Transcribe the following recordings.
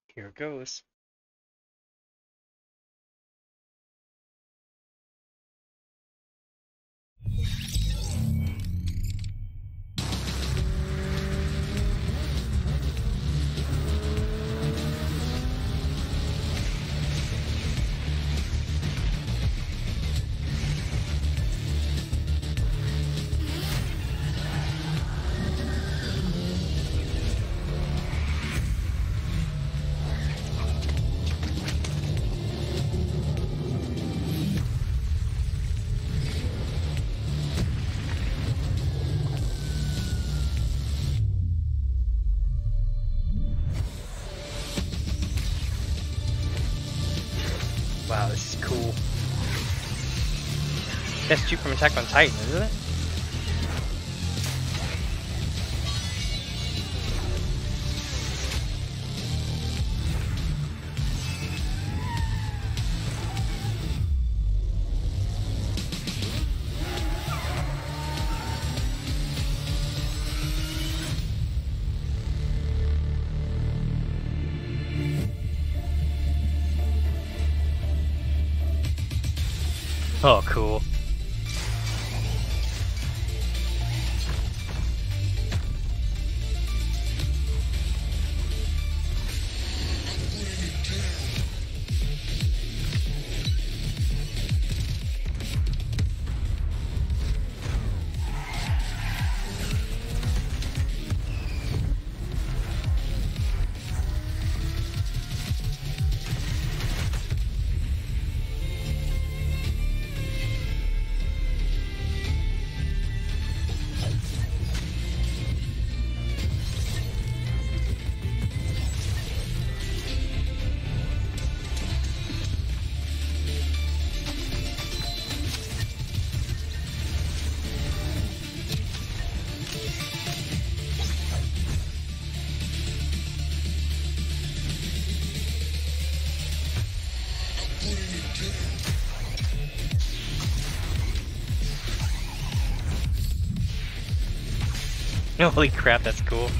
Here goes. Wow, this is cool. That's two from Attack on Titan, isn't it? Oh, cool. Holy crap, that's cool.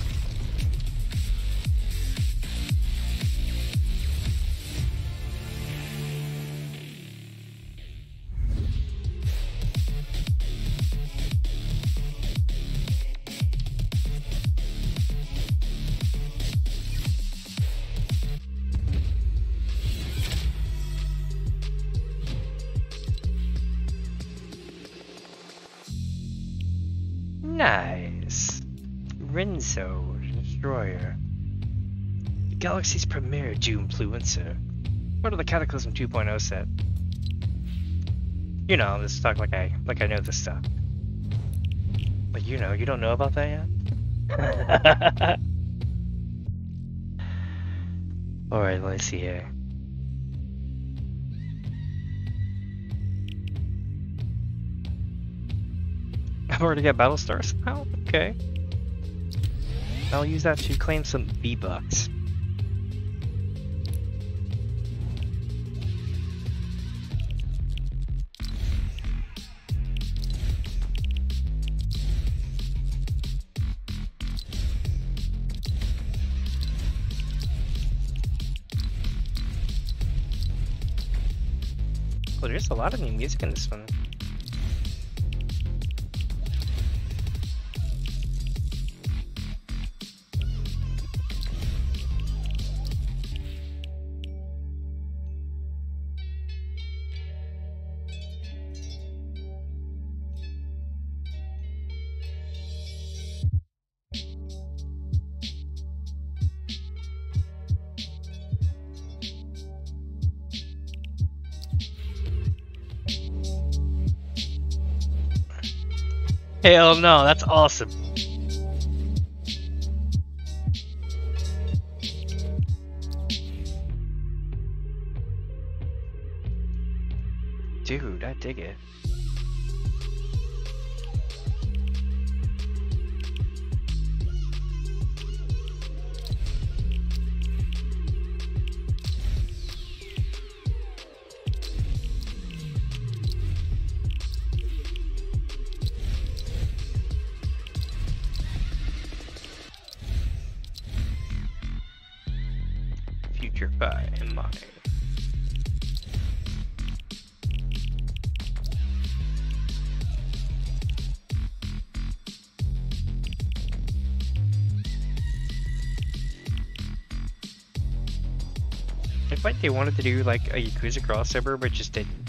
Nice. Rinso, Destroyer. The galaxy's premier Doom-fluencer. What are the Cataclysm 2.0 set? You know, this talk like I know this stuff. But you don't know about that yet? Alright, let's see here. I've already got battle stars. Oh, okay. I'll use that to claim some V-Bucks. Well, there's a lot of new music in this one. Hell no, that's awesome. Dude, I dig it. electrify mine. I feel like they wanted to do like a Yakuza crossover, but just didn't.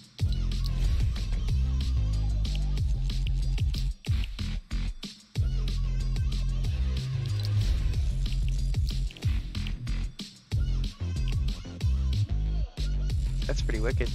That's pretty wicked.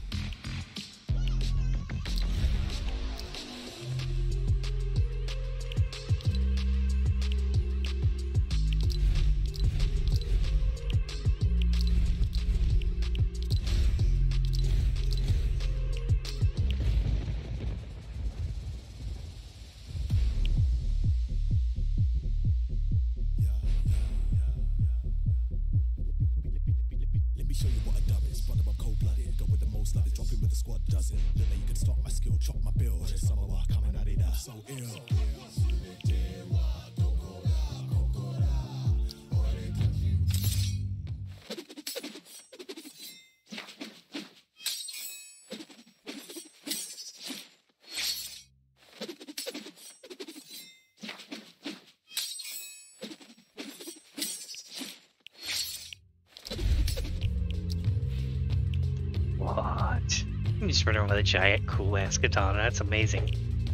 What? You just run around with a giant cool ass katana, that's amazing.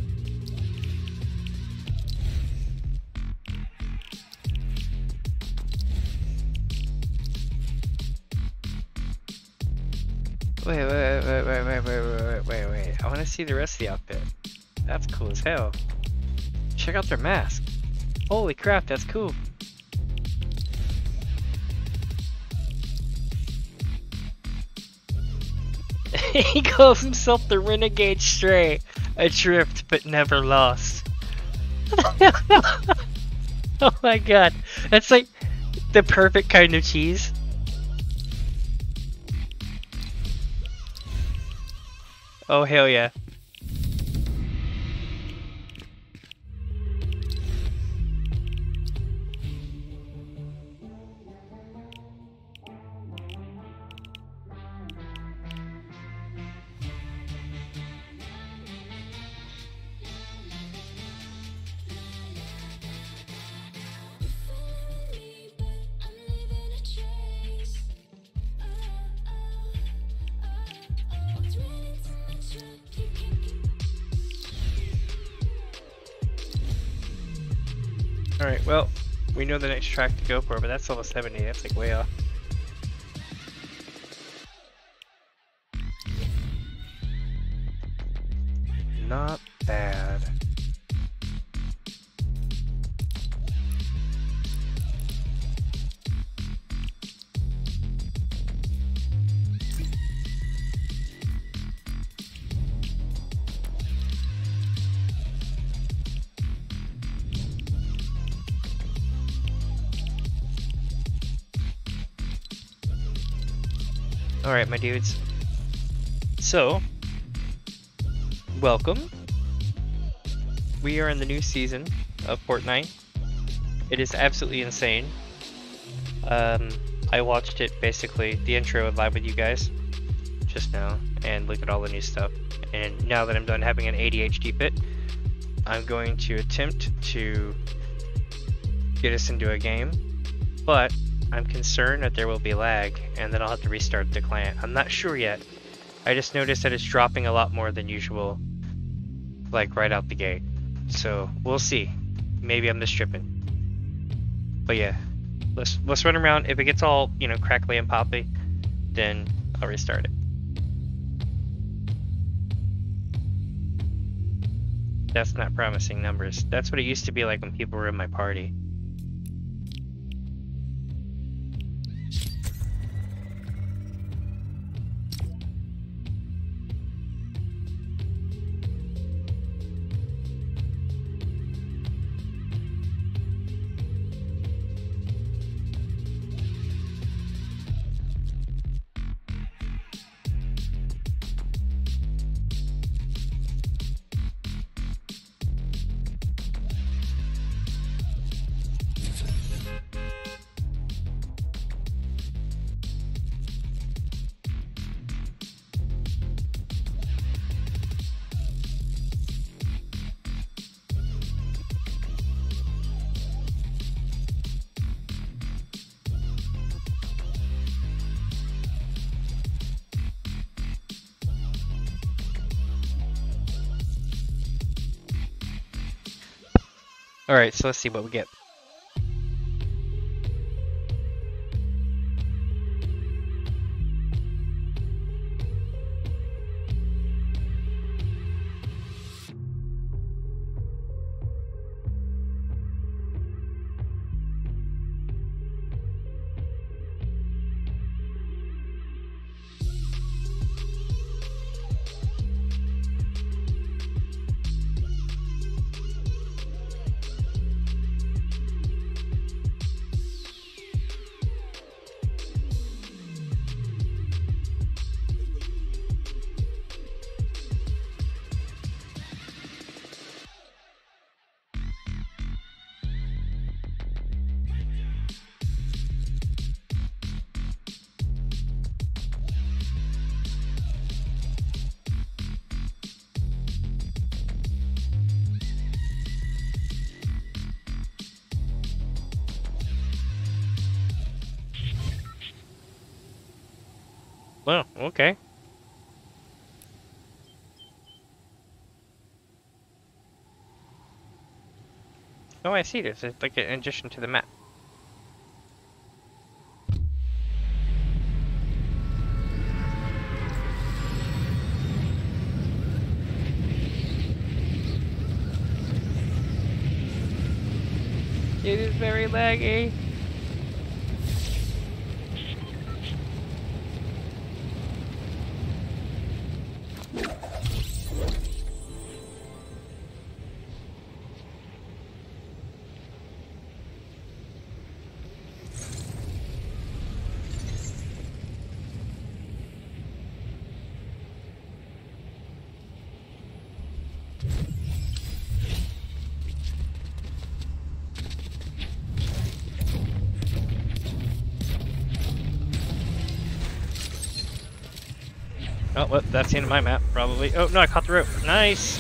Wait. I want to see the rest of the outfit. That's cool as hell. Check out their mask. Holy crap, that's cool. He calls himself the Renegade Stray, adrift but never lost. Oh my god, that's like the perfect kind of cheese. Oh hell yeah. Alright, well, we know the next track to go for, but that's almost 70, that's like way off. Not bad. Alright, my dudes. So, welcome. We are in the new season of Fortnite. It is absolutely insane. I watched it basically, the intro live with you guys just now, and look at all the new stuff. And now that I'm done having an ADHD fit, I'm going to attempt to get us into a game, but I'm concerned that there will be lag, and then I'll have to restart the client. I'm not sure yet. I just noticed that it's dropping a lot more than usual, like right out the gate. So we'll see. Maybe I'm just tripping. But yeah, let's run around. If it gets all, you know, crackly and poppy, then I'll restart it. That's not promising numbers. That's what it used to be like when people were in my party. Alright, so let's see what we get. Well, okay. Oh, I see. There's like an addition to the map. It is very laggy. Oh, well, that's the end of my map, probably. Oh, no, I caught the rope. Nice!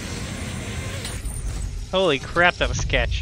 Holy crap, that was sketch.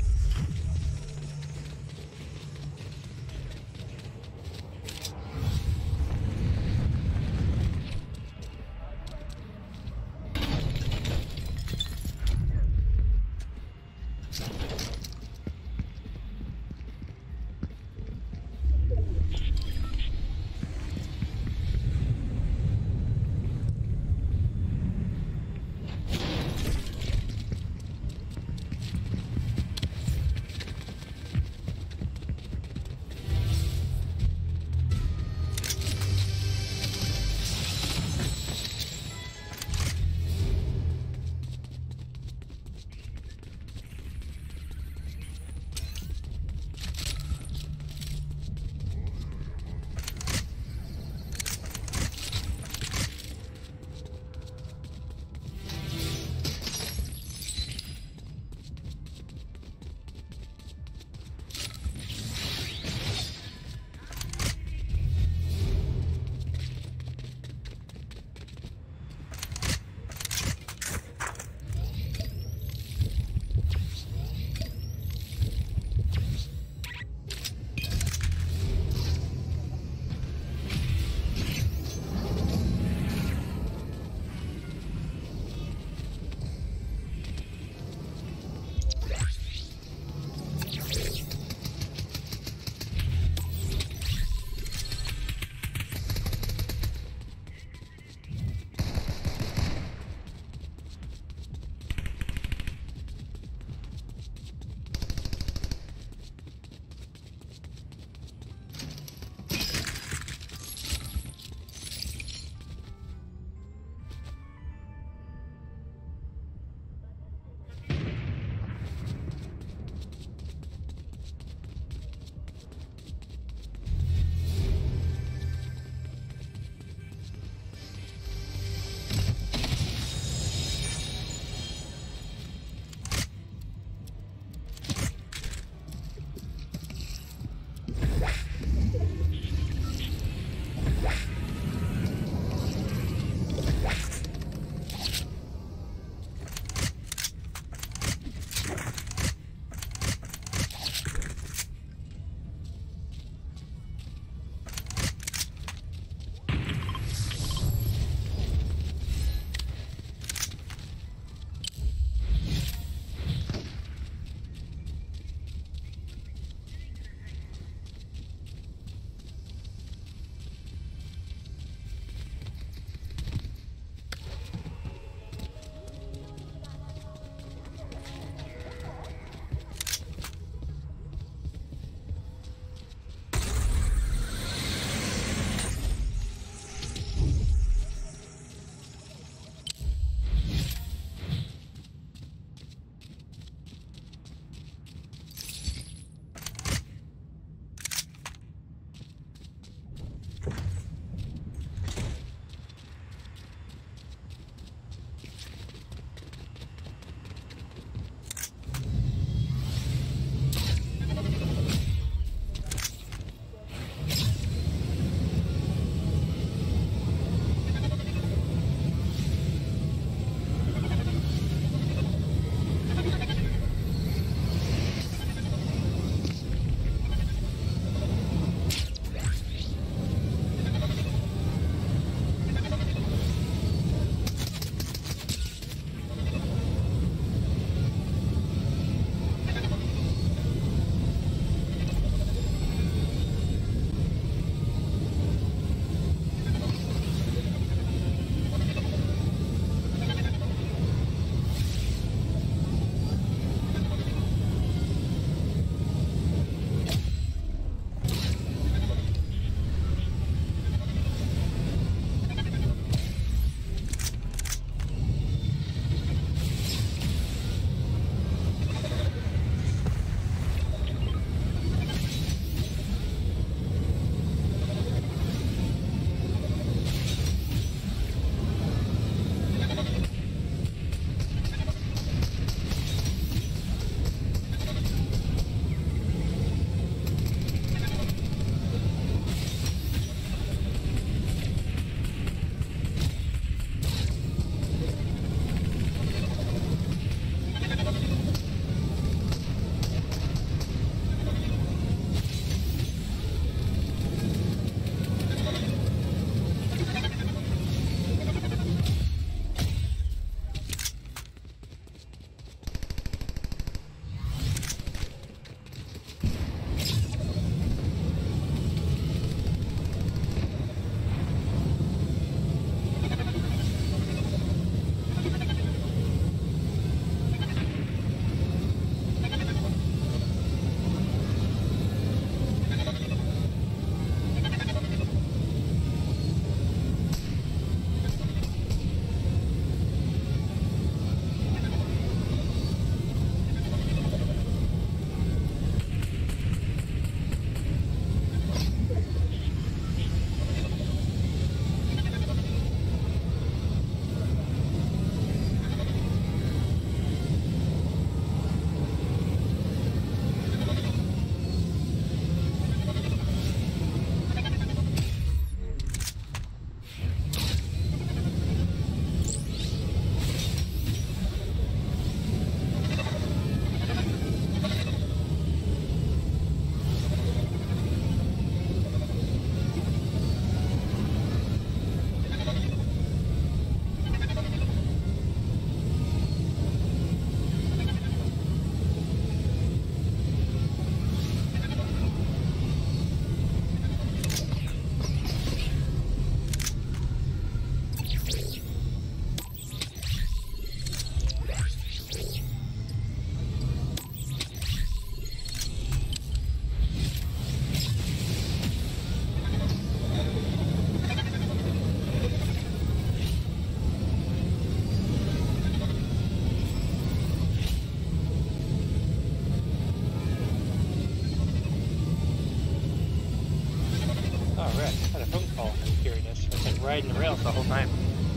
phone call. I'm curious. I was like riding the rails the whole time.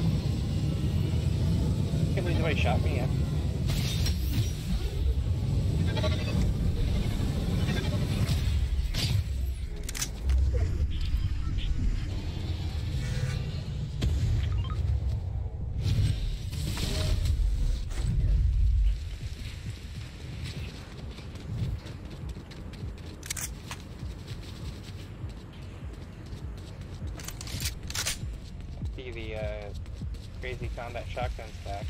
Can't believe nobody shot me yet. See the crazy combat shotgun stack.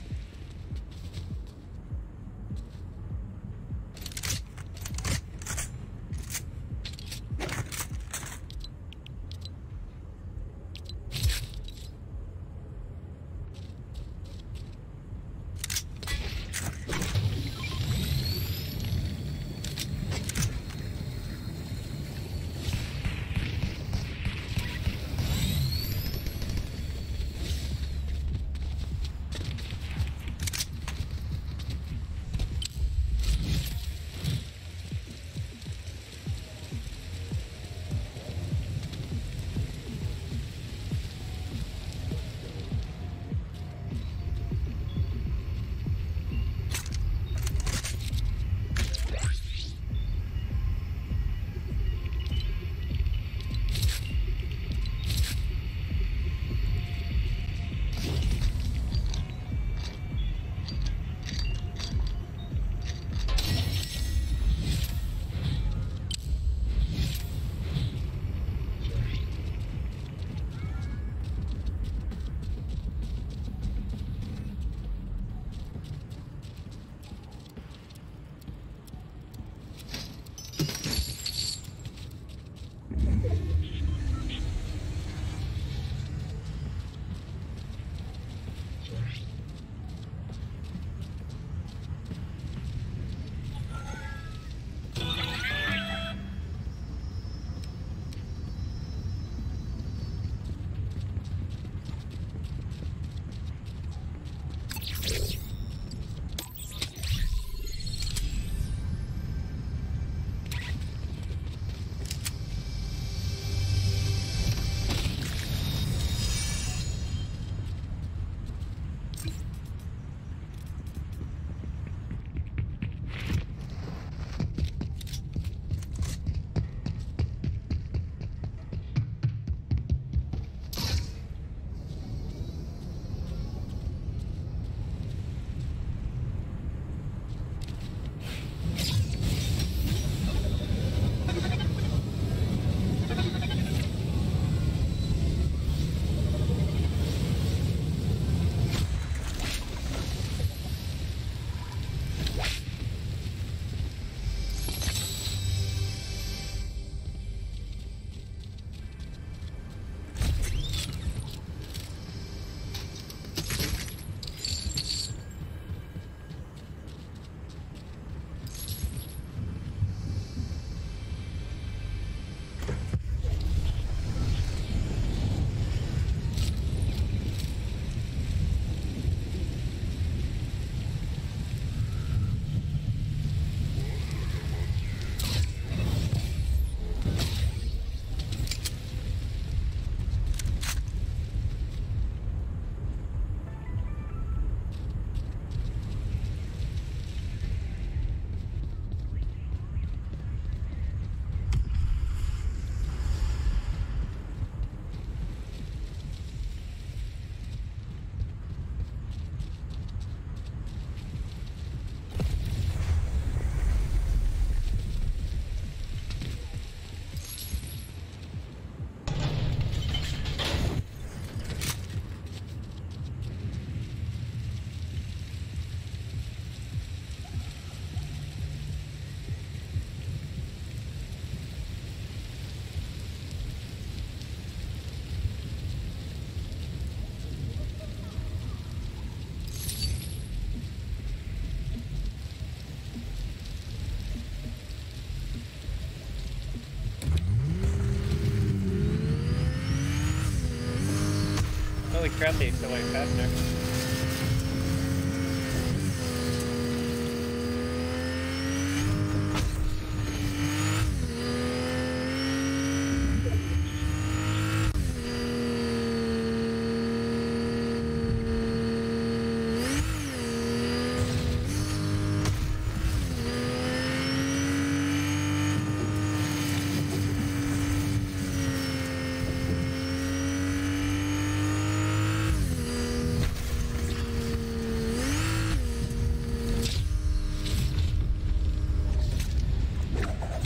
Holy crap, they accelerate faster.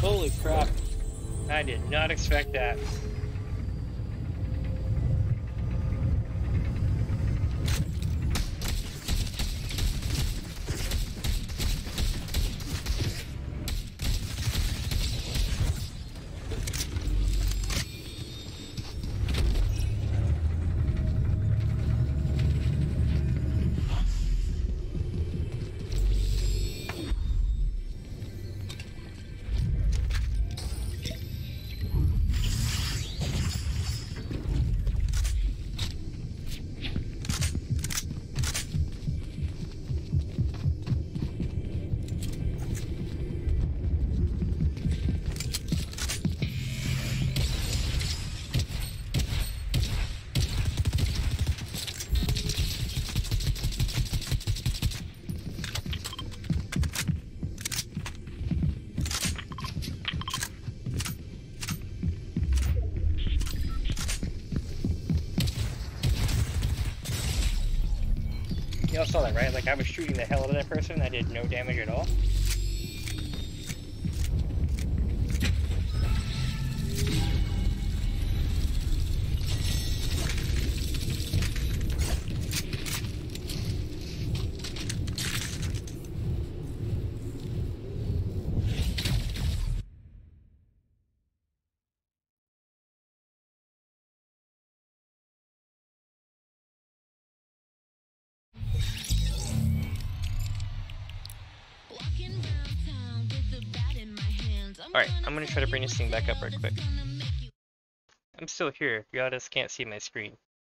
Holy crap. I did not expect that. Y'all saw that, right? Like, I was shooting the hell out of that person and I did no damage at all. Alright, I'm gonna try to bring this thing back up right quick. I'm still here, y'all just can't see my screen.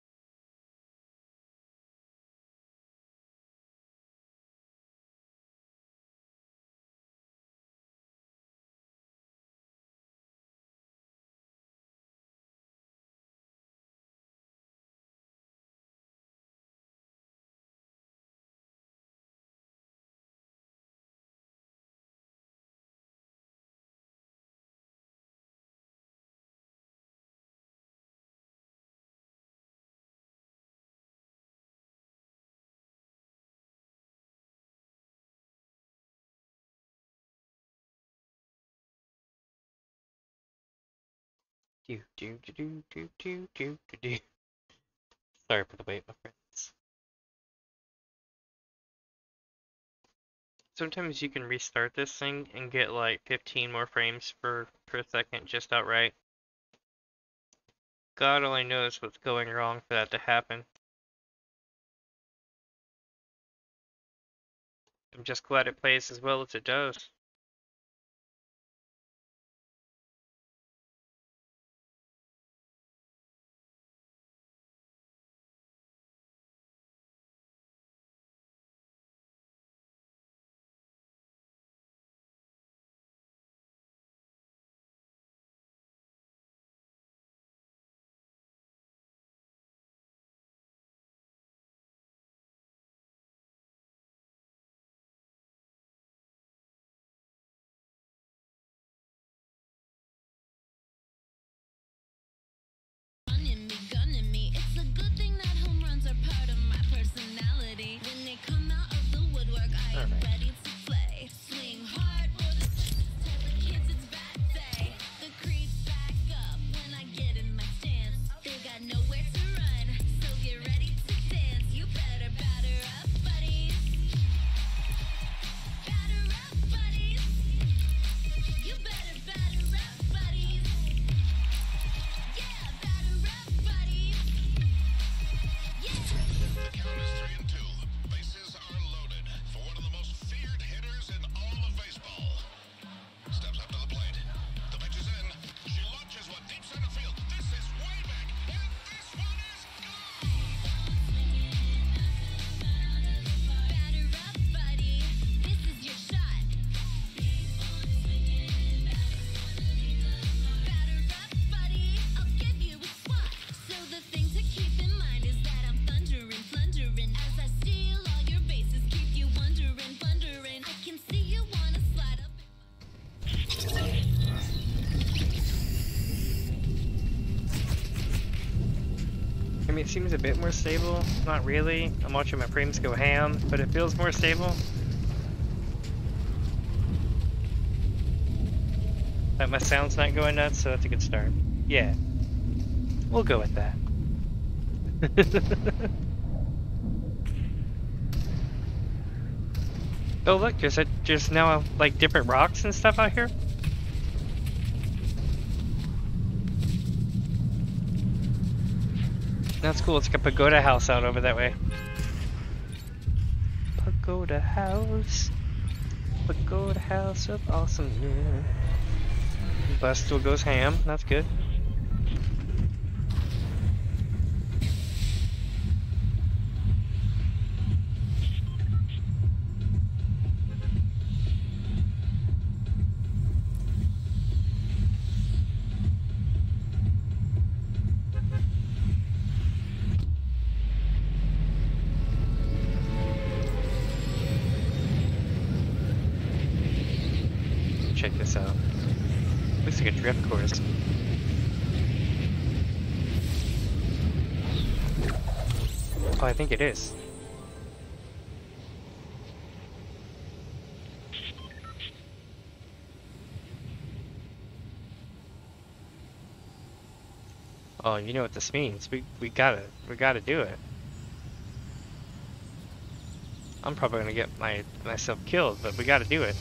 Do. Sorry for the wait, my friends. Sometimes you can restart this thing and get like 15 more frames per second just outright. God only knows what's going wrong for that to happen. I'm just glad it plays as well as it does. I mean, it seems a bit more stable. Not really. I'm watching my frames go ham, but it feels more stable. Like my sound's not going nuts, so that's a good start. Yeah. We'll go with that. Oh look, there's now like different rocks and stuff out here. That's cool. It's like a pagoda house out over that way. Pagoda house of awesomeness. Bustle goes ham. That's good. Check this out. Looks like a drift course. Oh, I think it is. Oh, you know what this means. We gotta do it. I'm probably gonna get myself killed, but we gotta do it.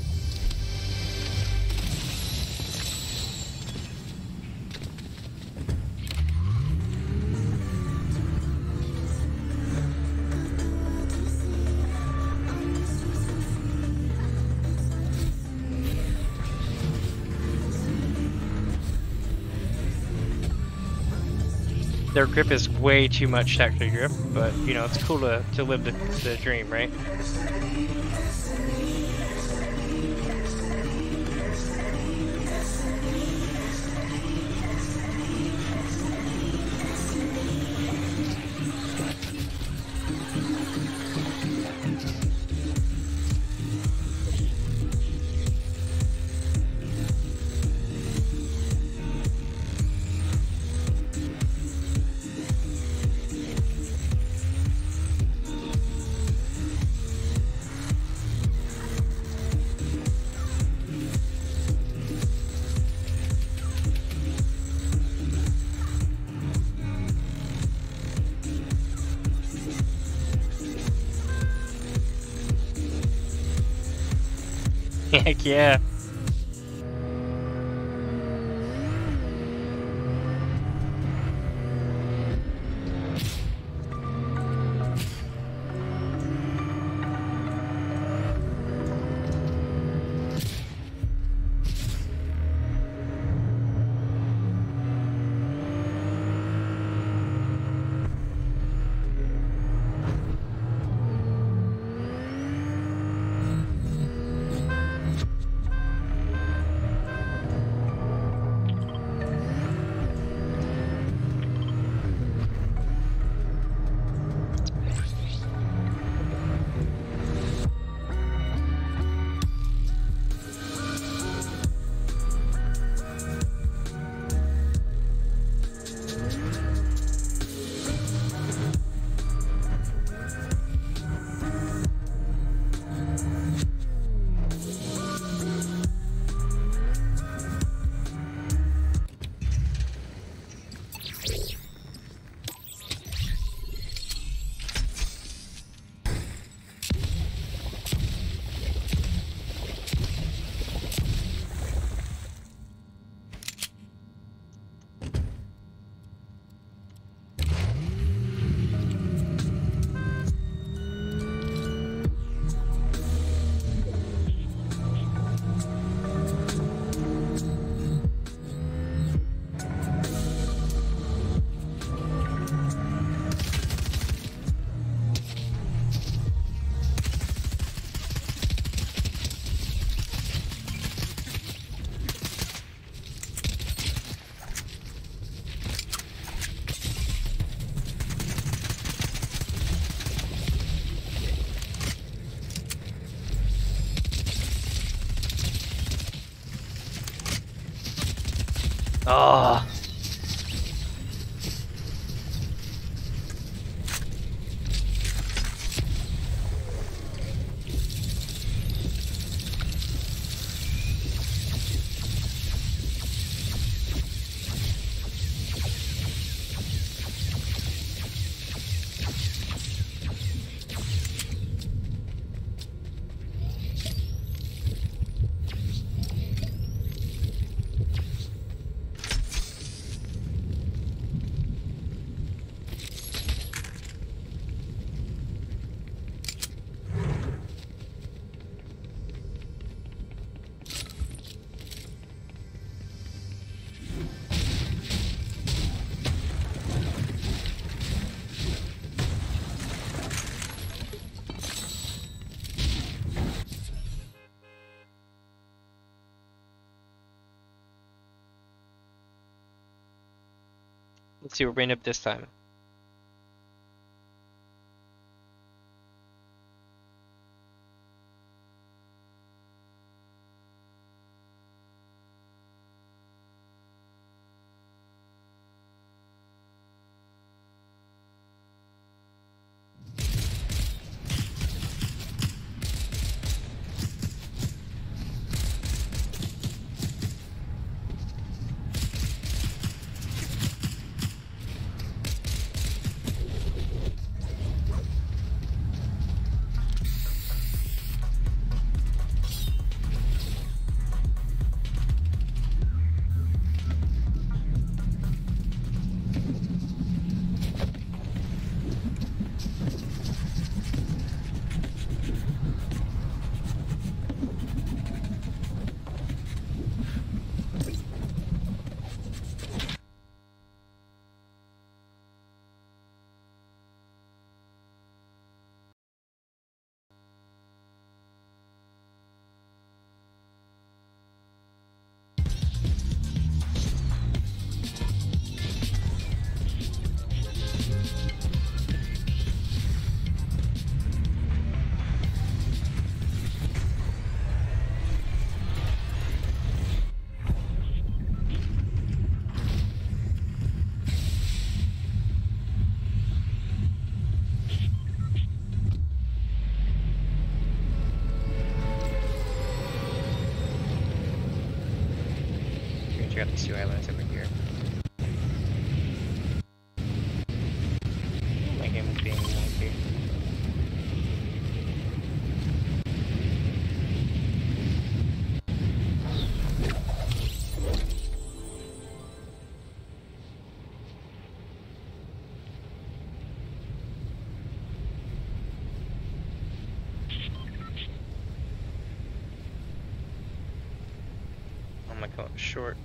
Their grip is way too much to actually grip, but you know, it's cool to live the dream, right? Heck yeah. Oh. Let's see what we end up this time. Check out these two islands over here. My game is being wonky. Oh my god, short.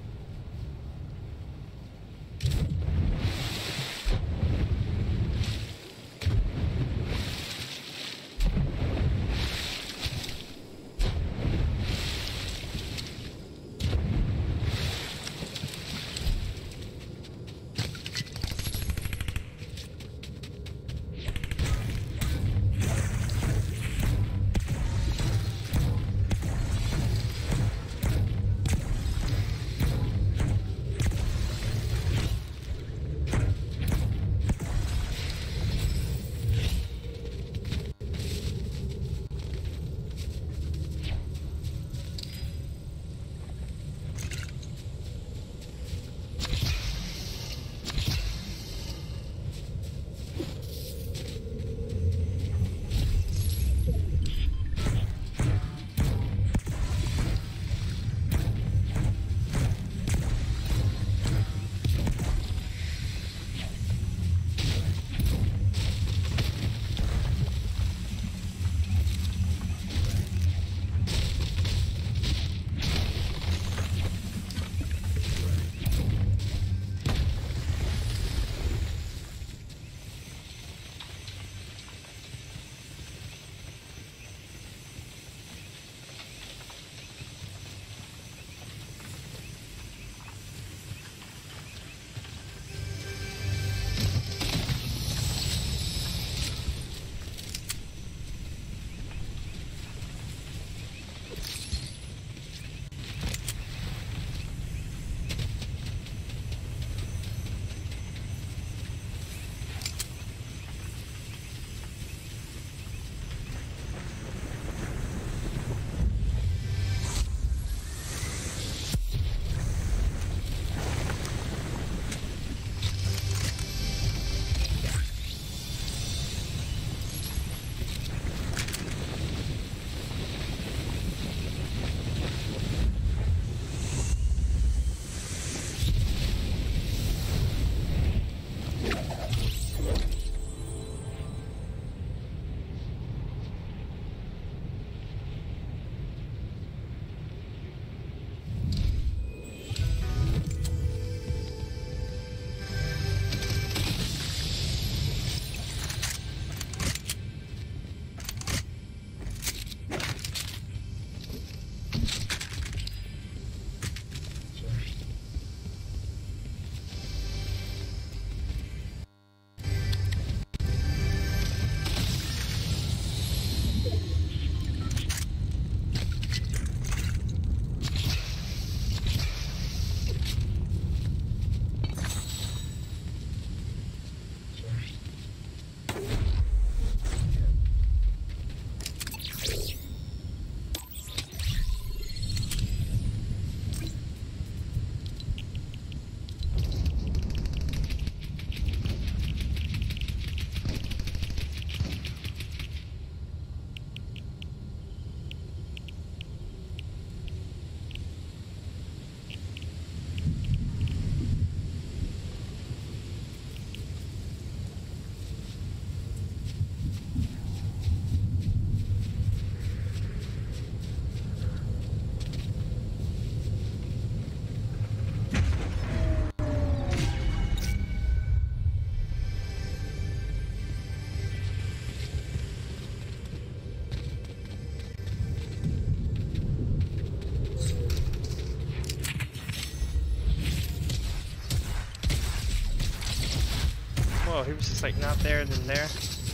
Whoa, he was just like not there and then there.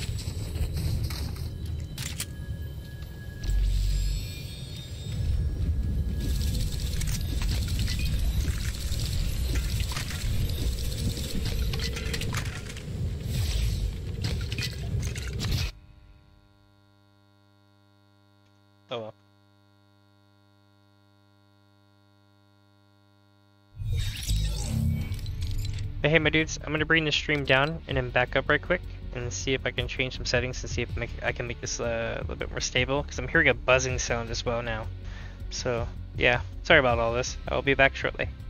Oh well. But hey my dudes, I'm gonna bring the stream down and then back up right quick and see if I can change some settings and see if I can make this a little bit more stable, because I'm hearing a buzzing sound as well now. So yeah, sorry about all this. I will be back shortly.